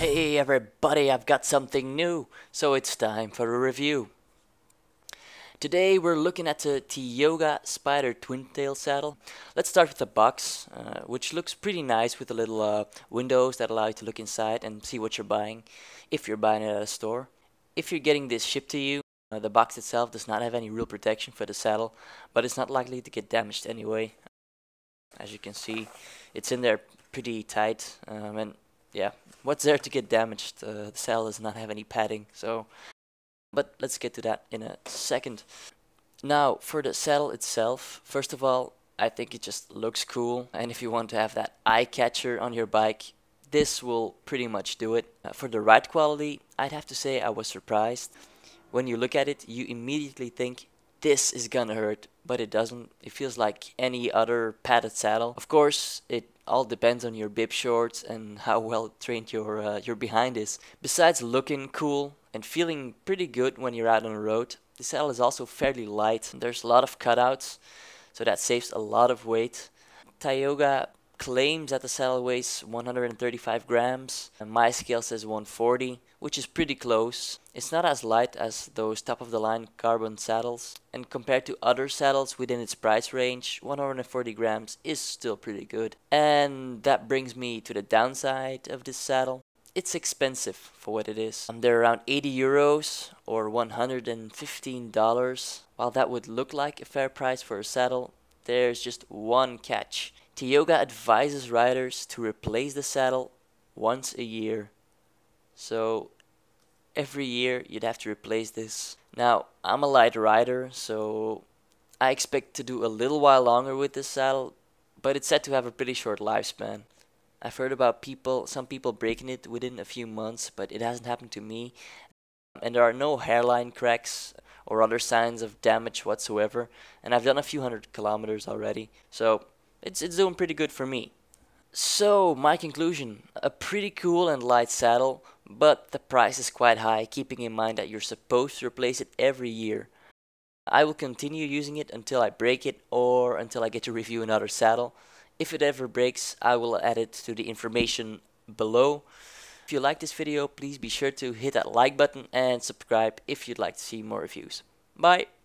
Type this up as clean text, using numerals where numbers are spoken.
Hey everybody, I've got something new, so it's time for a review. Today we're looking at the Tioga Spyder Twintail saddle. Let's start with the box, which looks pretty nice with the little windows that allow you to look inside and see what you're buying, if you're buying it at a store. If you're getting this shipped to you, the box itself does not have any real protection for the saddle, but it's not likely to get damaged anyway. As you can see, it's in there pretty tight, and yeah, what's there to get damaged? The saddle does not have any padding, so. But let's get to that in a second. Now, for the saddle itself, first of all, I think it just looks cool, and if you want to have that eye catcher on your bike, this will pretty much do it. For the ride quality, I'd have to say I was surprised. When you look at it, you immediately think this is gonna hurt, but it doesn't. It feels like any other padded saddle. Of course, it all depends on your bib shorts and how well trained your behind is. Besides looking cool and feeling pretty good when you're out on the road, the saddle is also fairly light. There's a lot of cutouts, so that saves a lot of weight. Tioga claims that the saddle weighs 135 grams, and my scale says 140, which is pretty close. It's not as light as those top-of-the-line carbon saddles, and compared to other saddles within its price range, 140 grams is still pretty good. And that brings me to the downside of this saddle. It's expensive for what it is. They're around 80 euros or $115. While that would look like a fair price for a saddle, there's just one catch. Tioga advises riders to replace the saddle once a year. So every year you'd have to replace this. Now, I'm a light rider, so I expect to do a little while longer with this saddle, but it's said to have a pretty short lifespan. I've heard about some people breaking it within a few months, but it hasn't happened to me. And there are no hairline cracks or other signs of damage whatsoever. And I've done a few hundred kilometers already, so it's doing pretty good for me. So, my conclusion, a pretty cool and light saddle, but the price is quite high, keeping in mind that you're supposed to replace it every year. I will continue using it until I break it or until I get to review another saddle. If it ever breaks, I will add it to the information below. If you like this video, please be sure to hit that like button and subscribe if you'd like to see more reviews. Bye!